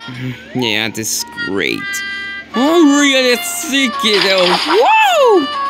Yeah, this is great. Hungry and sick, kiddo. Whoa!